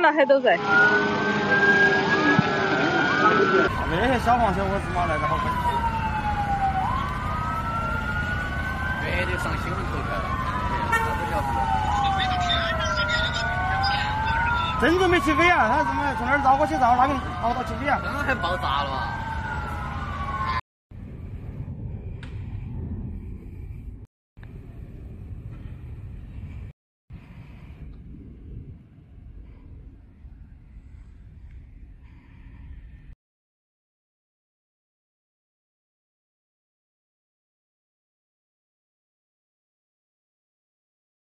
了还都在。 那些消防小伙子嘛来得好快。 绝对上新闻头条了。 真准备起飞啊！他怎么从那儿绕过去，绕那边绕到起飞啊？ 刚刚还爆炸了吧？